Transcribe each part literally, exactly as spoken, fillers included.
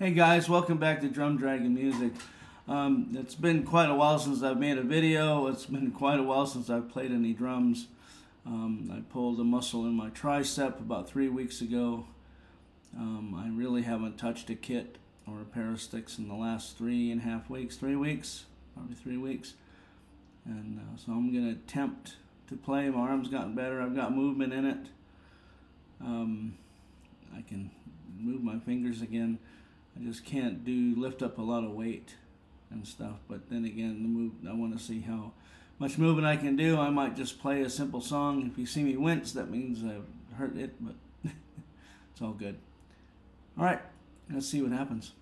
Hey guys, welcome back to DrumDragon Music. Um, it's been quite a while since I've made a video. It's been quite a while since I've played any drums. Um, I pulled a muscle in my tricep about three weeks ago. Um, I really haven't touched a kit or a pair of sticks in the last three and a half weeks, three weeks, probably three weeks. And uh, so I'm going to attempt to play. My arm's gotten better. I've got movement in it. Um, I can move my fingers again. I just can't do lift up a lot of weight and stuff. But then again, the move, I want to see how much movement I can do. I might just play a simple song. If you see me wince, that means I've hurt it, but it's all good. All right, let's see what happens.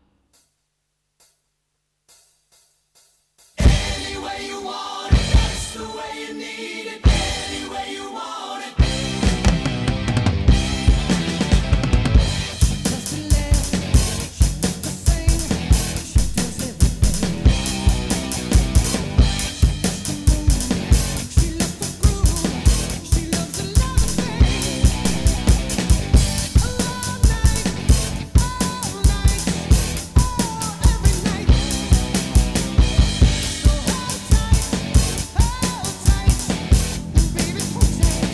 Any way you want it, that's the way you need it. Any way you want it. Just to laugh, to sing, she does everything. She loves the groove, she loves a lot of things. All night, all night, oh, every night. So hold tight, hold tight, baby, hold tight.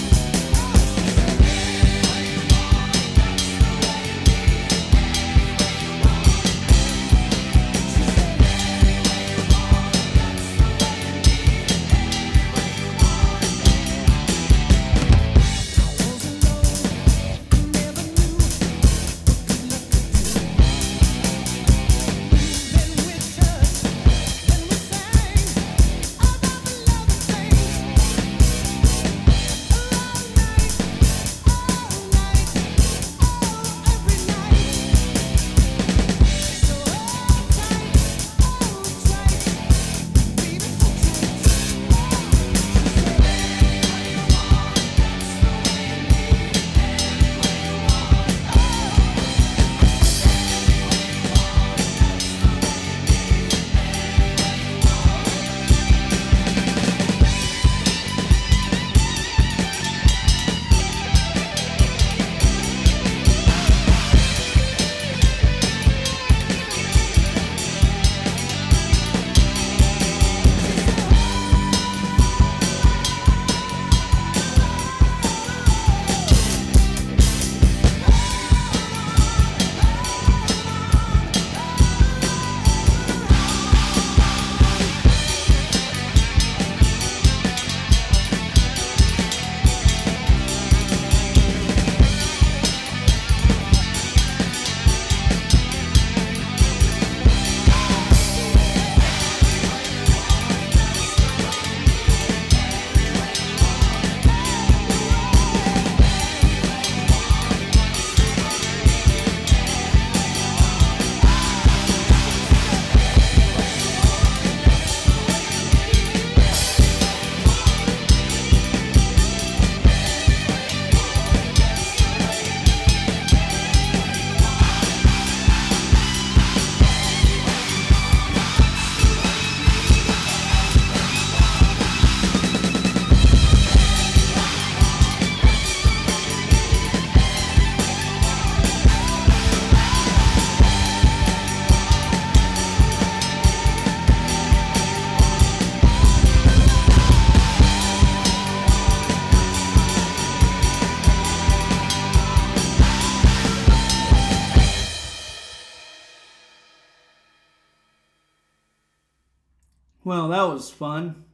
Well, that was fun.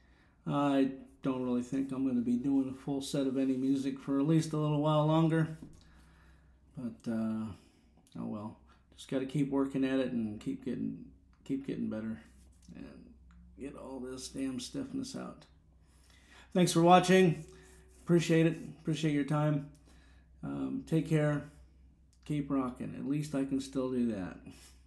I don't really think I'm going to be doing a full set of any music for at least a little while longer. But, uh, oh well. Just got to keep working at it and keep getting, keep getting better. And get all this damn stiffness out. Thanks for watching. Appreciate it. Appreciate your time. Um, take care. Keep rocking. At least I can still do that.